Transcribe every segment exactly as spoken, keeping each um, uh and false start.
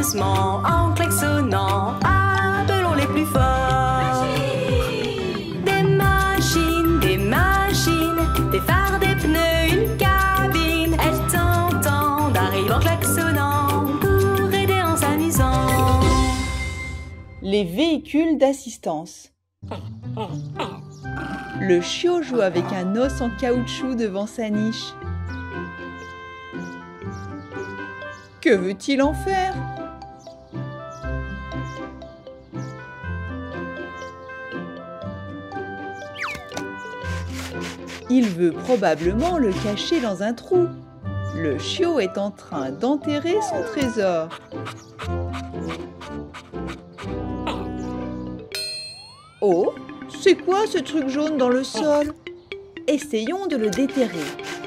doucement en klaxonnant. Appelons les plus forts. Des machines, des machines, des phares, des pneus, une cabine. Elles t'entendent, arrivent en klaxonnant pour aider en s'amusant. Les véhicules d'assistance. Le chiot joue avec un os en caoutchouc devant sa niche. Que veut-il en faire? Il veut probablement le cacher dans un trou. Le chiot est en train d'enterrer son trésor. Oh, c'est quoi ce truc jaune dans le sol? Essayons de le déterrer.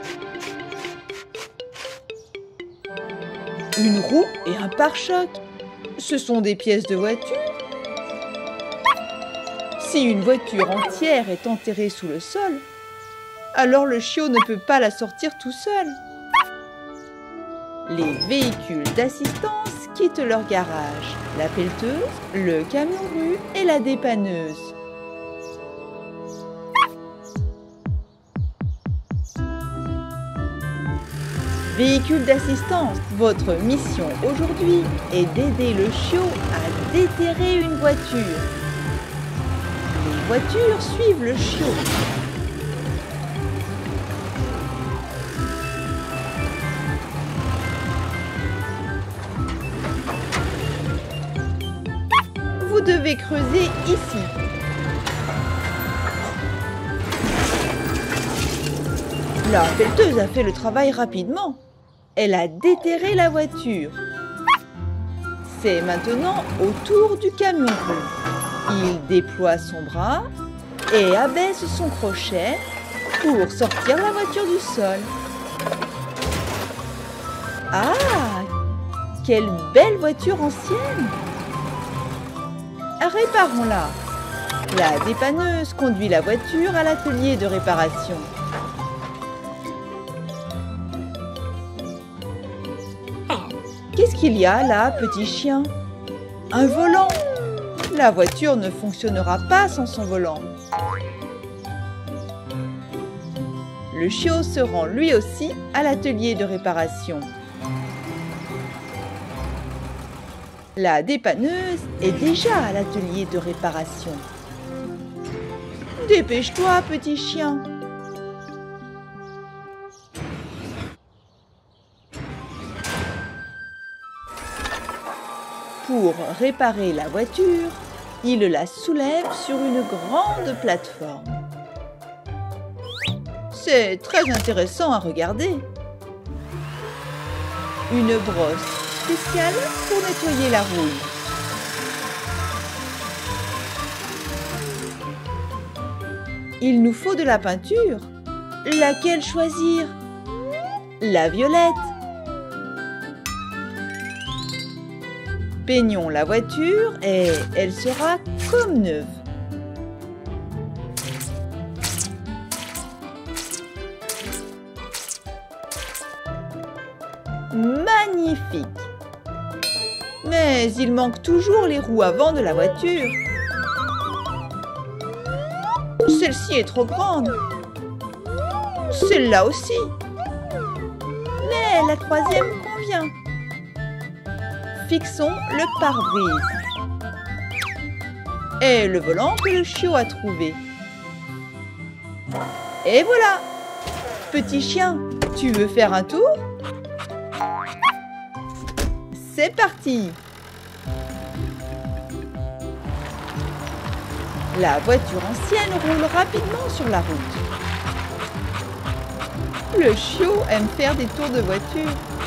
Une roue et un pare-choc. Ce sont des pièces de voiture. Si une voiture entière est enterrée sous le sol, alors le chiot ne peut pas la sortir tout seul. Les véhicules d'assistance quittent leur garage. La pelleteuse, le camion-rue et la dépanneuse. Véhicule d'assistance, votre mission aujourd'hui est d'aider le chiot à déterrer une voiture. Les voitures suivent le chiot. Vous devez creuser ici. La pelleteuse a fait le travail rapidement. Elle a déterré la voiture. C'est maintenant au tour du camion-rue. Il déploie son bras et abaisse son crochet pour sortir la voiture du sol. Ah! Quelle belle voiture ancienne! Réparons-la. La dépanneuse conduit la voiture à l'atelier de réparation. Qu'est-ce qu'il y a là, petit chien? Un volant. La voiture ne fonctionnera pas sans son volant. Le chiot se rend lui aussi à l'atelier de réparation. La dépanneuse est déjà à l'atelier de réparation. Dépêche-toi, petit chien. Pour réparer la voiture, il la soulève sur une grande plateforme. C'est très intéressant à regarder. Une brosse spéciale pour nettoyer la rouille. Il nous faut de la peinture. Laquelle choisir? La violette. Peignons la voiture et elle sera comme neuve. Magnifique! Mais il manque toujours les roues avant de la voiture. Celle-ci est trop grande. Celle-là aussi. Mais la troisième convient. Fixons le pare-brise. Et le volant que le chiot a trouvé. Et voilà! Petit chien, tu veux faire un tour? C'est parti! La voiture ancienne roule rapidement sur la route. Le chiot aime faire des tours de voiture.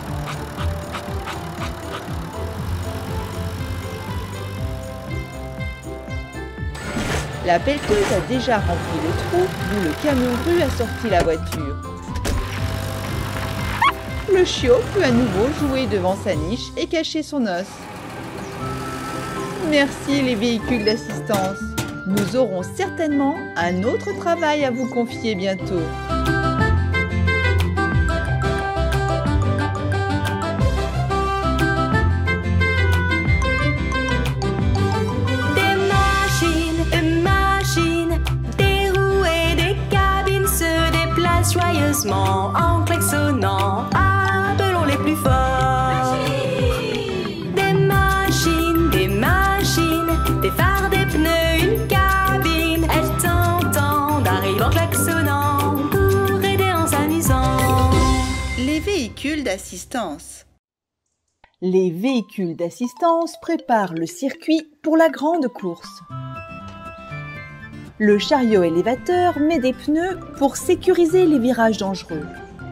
La pelleteuse a déjà rempli le trou d'où le camion-rue a sorti la voiture. Le chiot peut à nouveau jouer devant sa niche et cacher son os. Merci les véhicules d'assistance. Nous aurons certainement un autre travail à vous confier bientôt. joyeusement en klaxonnant. Appelons les plus forts. Des machines, des machines, des phares, des pneus, une cabine. Elles t'entendent, arrivent en klaxonnant pour aider en s'amusant. Les véhicules d'assistance. Les véhicules d'assistance préparent le circuit pour la grande course. Le chariot élévateur met des pneus pour sécuriser les virages dangereux.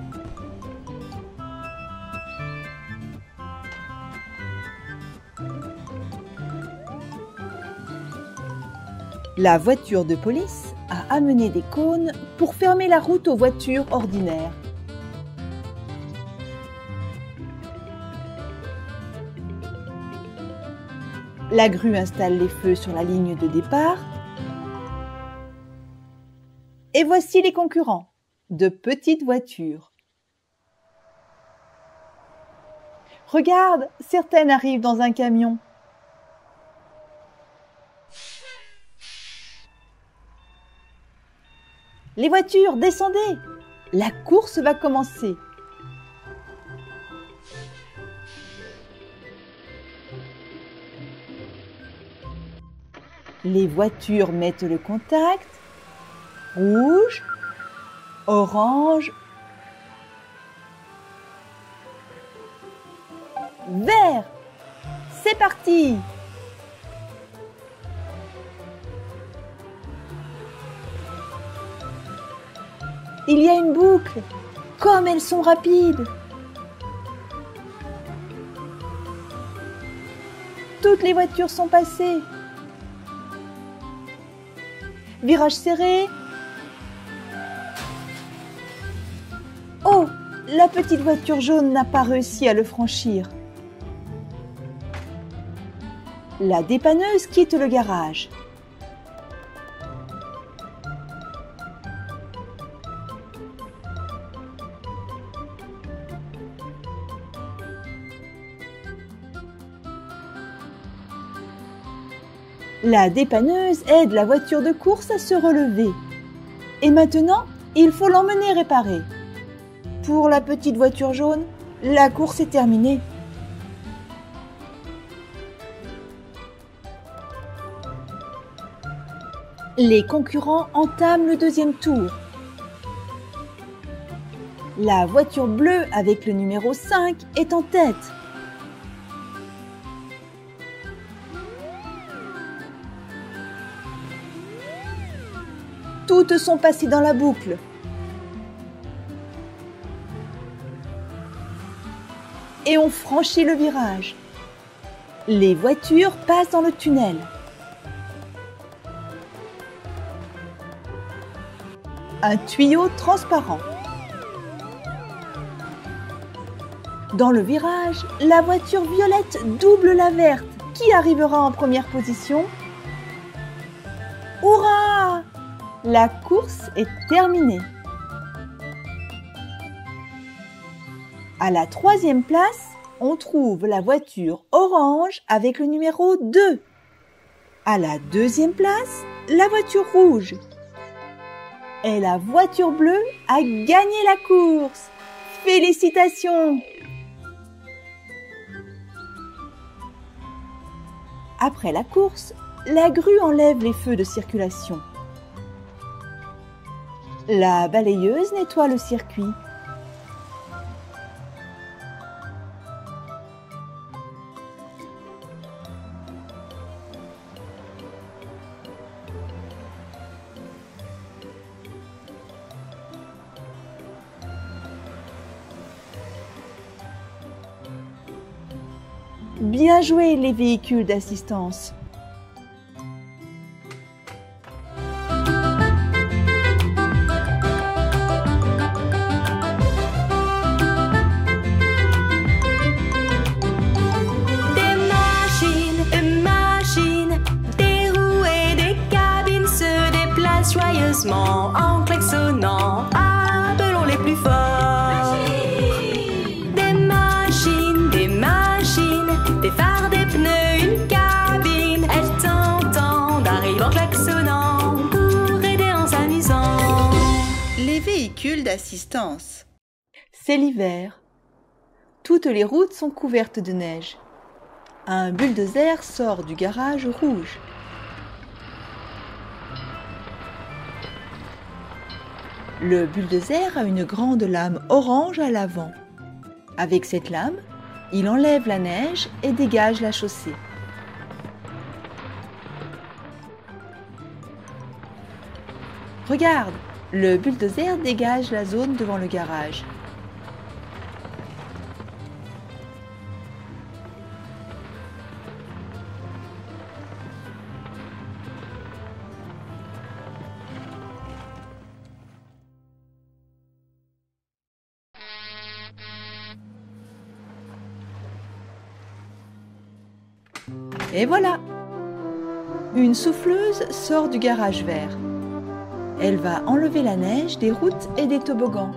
La voiture de police a amené des cônes pour fermer la route aux voitures ordinaires. La grue installe les feux sur la ligne de départ. Et voici les concurrents, de petites voitures. Regarde, certaines arrivent dans un camion. Les voitures, descendez! La course va commencer. Les voitures mettent le contact. Rouge, orange, vert. C'est parti! Il y a une boucle. Comme elles sont rapides! Toutes les voitures sont passées. Virage serré. Oh, la petite voiture jaune n'a pas réussi à le franchir. La dépanneuse quitte le garage. La dépanneuse aide la voiture de course à se relever. Et maintenant, il faut l'emmener réparer. Pour la petite voiture jaune, la course est terminée. Les concurrents entament le deuxième tour. La voiture bleue avec le numéro cinq est en tête. Toutes sont passées dans la boucle. Et on franchit le virage. Les voitures passent dans le tunnel. Un tuyau transparent. Dans le virage, la voiture violette double la verte. Qui arrivera en première position? Hurrah! La course est terminée. À la troisième place, on trouve la voiture orange avec le numéro deux. À la deuxième place, la voiture rouge. Et la voiture bleue a gagné la course. Félicitations! Après la course, la grue enlève les feux de circulation. La balayeuse nettoie le circuit. Bien joué les véhicules d'assistance. Des machines, des machines, des roues et des cabines se déplacent joyeusement en klaxonnant. Appelons les plus forts. Des machines, des machines, des phares, des pneus, une cabine. Elles t'entendent, arrivent en klaxonnant pour aider en s'amusant. Les véhicules plus d'assistance. C'est l'hiver. Toutes les routes sont couvertes de neige. Un bulldozer sort du garage rouge. Le bulldozer a une grande lame orange à l'avant. Avec cette lame, il enlève la neige et dégage la chaussée. Regarde, le bulldozer dégage la zone devant le garage. Et voilà! Une souffleuse sort du garage vert. Elle va enlever la neige des routes et des toboggans.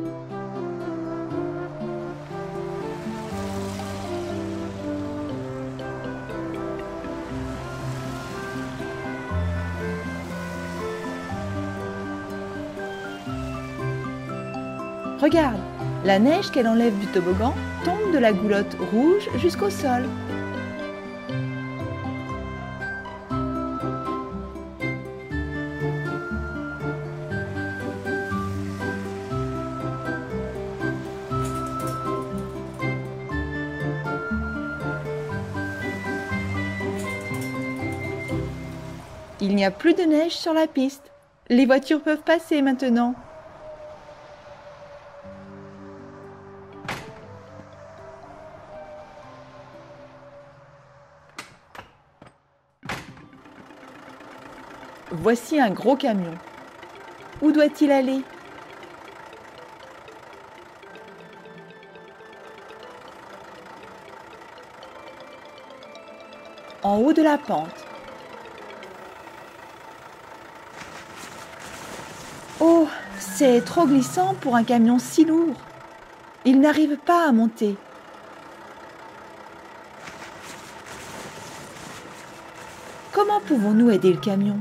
Regarde, la neige qu'elle enlève du toboggan tombe de la goulotte rouge jusqu'au sol. Il n'y a plus de neige sur la piste. Les voitures peuvent passer maintenant. Voici un gros camion. Où doit-il aller? En haut de la pente. Oh, c'est trop glissant pour un camion si lourd. Il n'arrive pas à monter. Comment pouvons-nous aider le camion?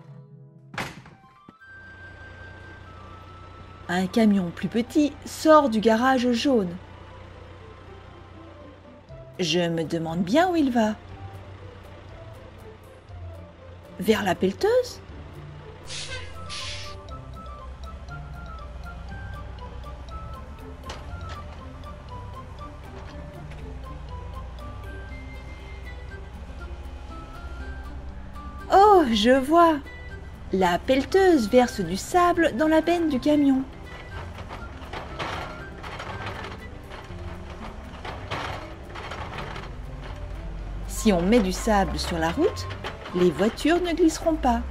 Un camion plus petit sort du garage jaune. Je me demande bien où il va. Vers la pelleteuse? Oh, je vois! La pelleteuse verse du sable dans la benne du camion. Si on met du sable sur la route, les voitures ne glisseront pas.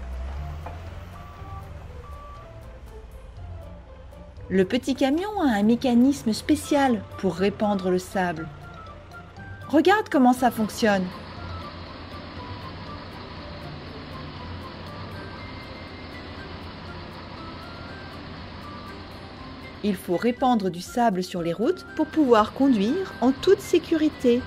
Le petit camion a un mécanisme spécial pour répandre le sable. Regarde comment ça fonctionne. Il faut répandre du sable sur les routes pour pouvoir conduire en toute sécurité.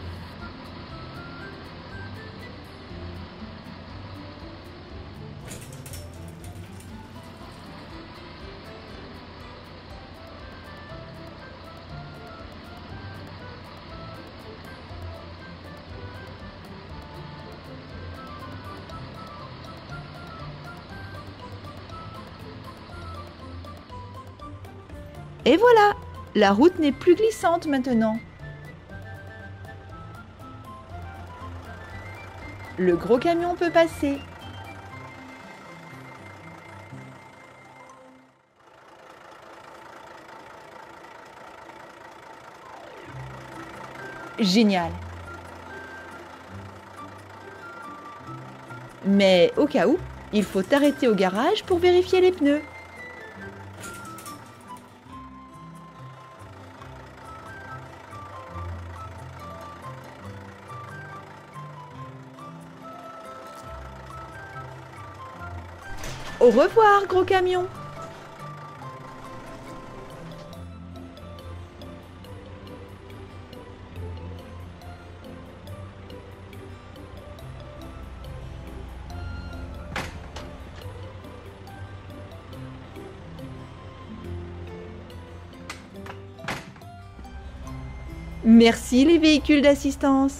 Et voilà, la route n'est plus glissante maintenant. Le gros camion peut passer. Génial. Mais au cas où, il faut t'arrêter au garage pour vérifier les pneus. Au revoir, gros camion. Merci les véhicules d'assistance.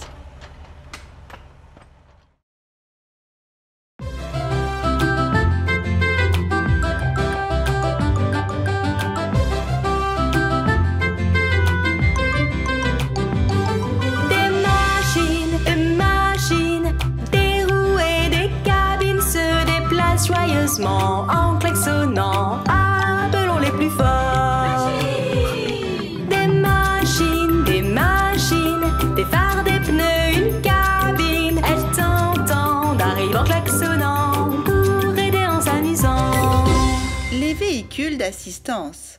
Des machines, des machines, des roues et des cabines se déplacent joyeusement en klaxonnant. Appelons les plus forts. Des machines, des machines, des phares, des pneus, une cabine. Elles t'entendent, arrivent en klaxonnant pour aider en s'amusant. Les véhicules d'assistance.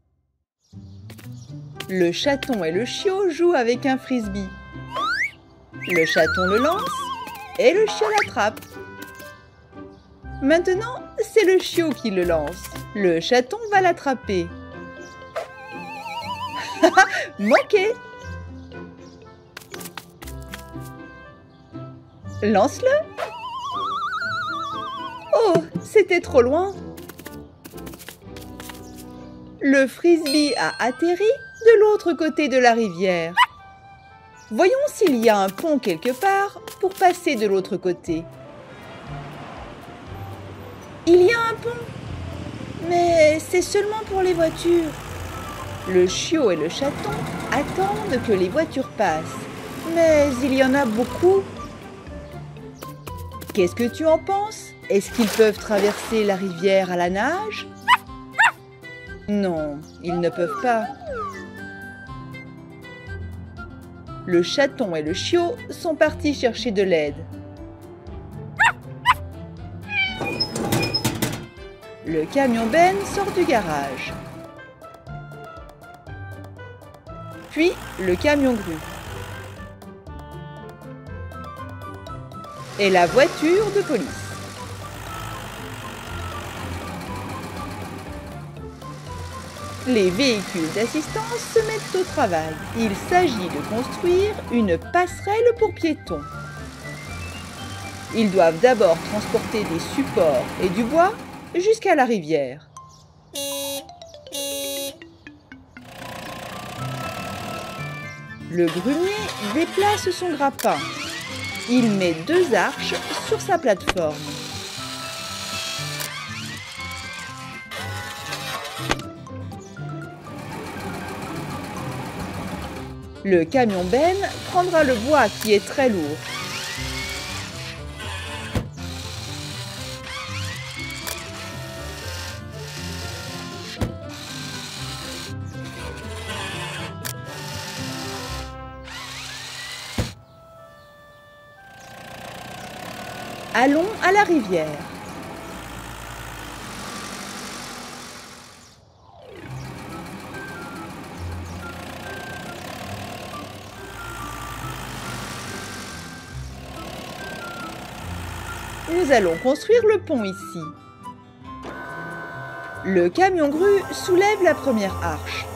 Le chaton et le chiot jouent avec un frisbee. Le chaton le lance et le chiot l'attrape. Maintenant, c'est le chiot qui le lance. Le chaton va l'attraper. Manqué! Lance-le! Oh, c'était trop loin! Le frisbee a atterri de l'autre côté de la rivière. Voyons s'il y a un pont quelque part pour passer de l'autre côté. Il y a un pont, mais c'est seulement pour les voitures. Le chiot et le chaton attendent que les voitures passent, mais il y en a beaucoup. Qu'est-ce que tu en penses? Est-ce qu'ils peuvent traverser la rivière à la nage? Non, ils ne peuvent pas. Le chaton et le chiot sont partis chercher de l'aide. Le camion Ben sort du garage. Puis le camion grue. Et la voiture de police. Les véhicules d'assistance se mettent au travail. Il s'agit de construire une passerelle pour piétons. Ils doivent d'abord transporter des supports et du bois jusqu'à la rivière. Le grumier déplace son grappin. Il met deux arches sur sa plateforme. Le camion Ben prendra le bois qui est très lourd. Allons à la rivière. Nous allons construire le pont ici. Le camion grue soulève la première arche.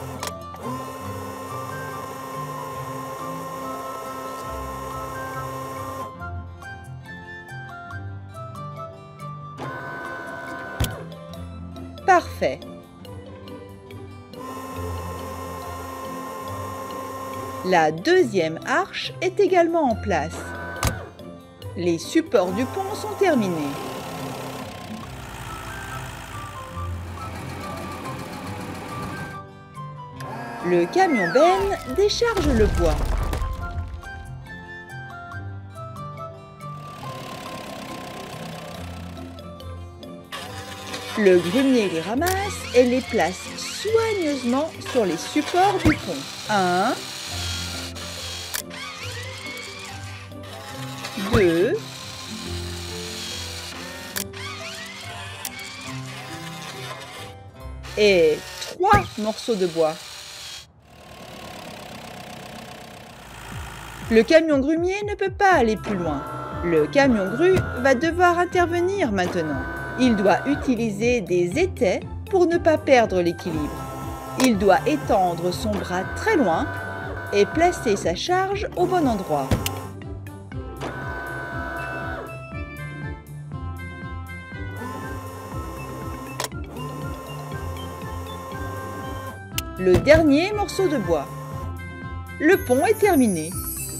Parfait. La deuxième arche est également en place. Les supports du pont sont terminés. Le camion Ben décharge le bois. Le grumier les ramasse et les place soigneusement sur les supports du pont. Un, deux, et trois morceaux de bois. Le camion grumier ne peut pas aller plus loin. Le camion grue va devoir intervenir maintenant. Il doit utiliser des étais pour ne pas perdre l'équilibre. Il doit étendre son bras très loin et placer sa charge au bon endroit. Le dernier morceau de bois. le pont est terminé.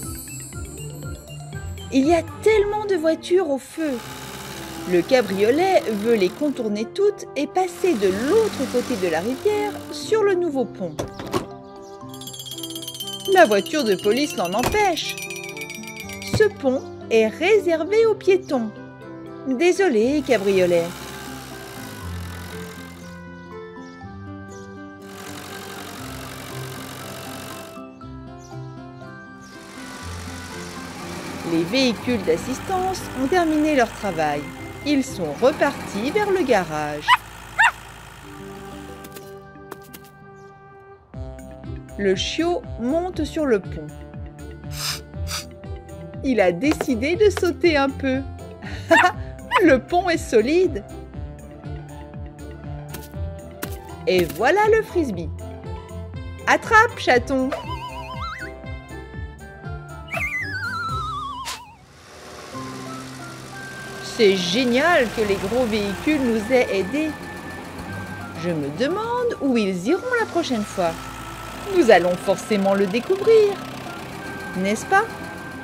Il y a tellement de voitures au feu. Le cabriolet veut les contourner toutes et passer de l'autre côté de la rivière sur le nouveau pont. La voiture de police l'en empêche. Ce pont est réservé aux piétons. Désolé, cabriolet. Les véhicules d'assistance ont terminé leur travail. Ils sont repartis vers le garage. Le chiot monte sur le pont. Il a décidé de sauter un peu. Le pont est solide. Et voilà le frisbee. Attrape, chaton! C'est génial que les gros véhicules nous aient aidés. Je me demande où ils iront la prochaine fois. Nous allons forcément le découvrir, n'est-ce pas ?